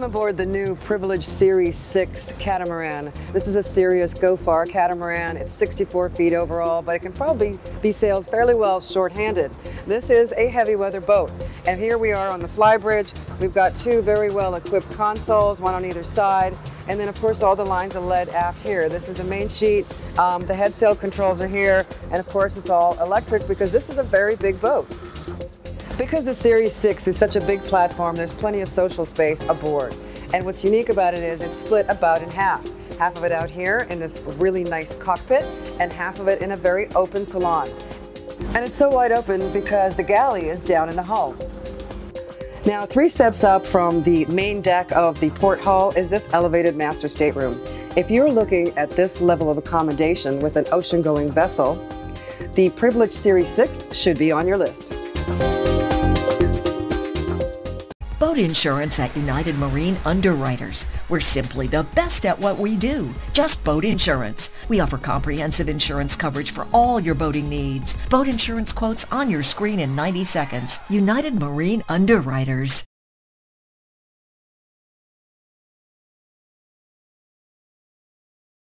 I'm aboard the new Privilege Series 6 catamaran. This is a serious go-far catamaran. It's 64 feet overall, but it can probably be sailed fairly well short-handed. This is a heavy weather boat, and here we are on the flybridge. We've got two very well-equipped consoles, one on either side, and then of course all the lines of lead aft here. This is the main sheet. The head sail controls are here, and of course it's all electric because this is a very big boat. Because the Series 6 is such a big platform, there's plenty of social space aboard. And what's unique about it is it's split about in half. Half of it out here in this really nice cockpit, and half of it in a very open salon. And it's so wide open because the galley is down in the hull. Now, 3 steps up from the main deck of the port hull is this elevated master stateroom. If you're looking at this level of accommodation with an ocean-going vessel, the Privilege Series 6 should be on your list. Boat insurance at United Marine Underwriters. We're simply the best at what we do, just boat insurance. We offer comprehensive insurance coverage for all your boating needs. Boat insurance quotes on your screen in 90 seconds. United Marine Underwriters.